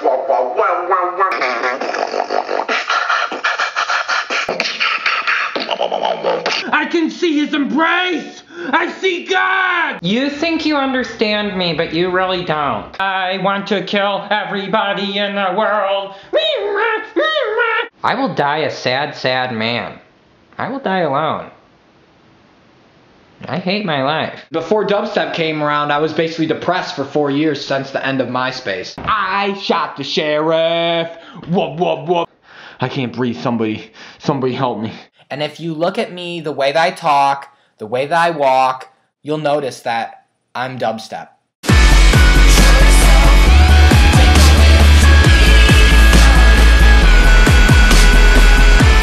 I can see his embrace! I see God! You think you understand me, but you really don't. I want to kill everybody in the world. I will die a sad, sad man. I will die alone. I hate my life. Before dubstep came around, I was basically depressed for 4 years since the end of MySpace. I shot the sheriff! Whoop, whoop, whoop. I can't breathe, somebody help me. And if you look at me, the way that I talk, the way that I walk, you'll notice that I'm dubstep.